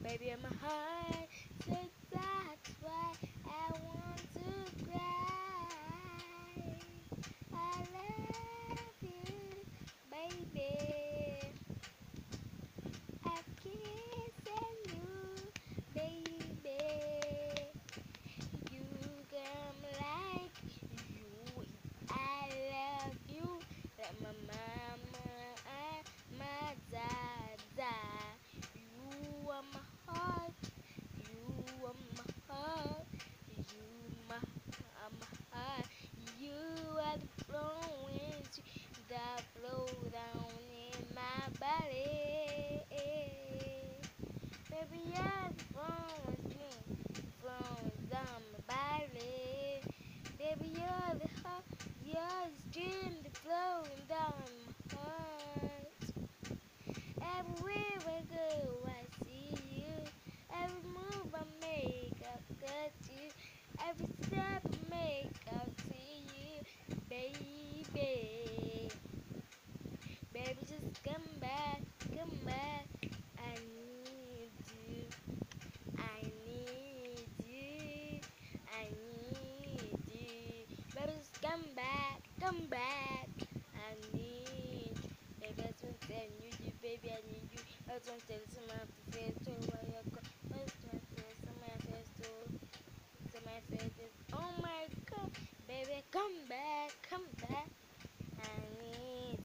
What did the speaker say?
baby, in my heart. So that's why I want to cry. I love you, baby. I kiss you, baby. You come like you. I love you like my mama and my dada. You are my heart. You are my heart. You my heart. You are the flowing that flow down in my body. Baby, you're the flowing dream flowing down my body. Baby, you're the heart. You're the dream that flowing down my heart. Everywhere I go, I see you. Every move I make, I got you. Every step I make, I see you, baby. Baby, just come back, come back. I need you, I need you, I need you. Baby, just come back, come back. I need you. Baby, I just want to tell you, baby, I need you. I just want to tell you some of the face.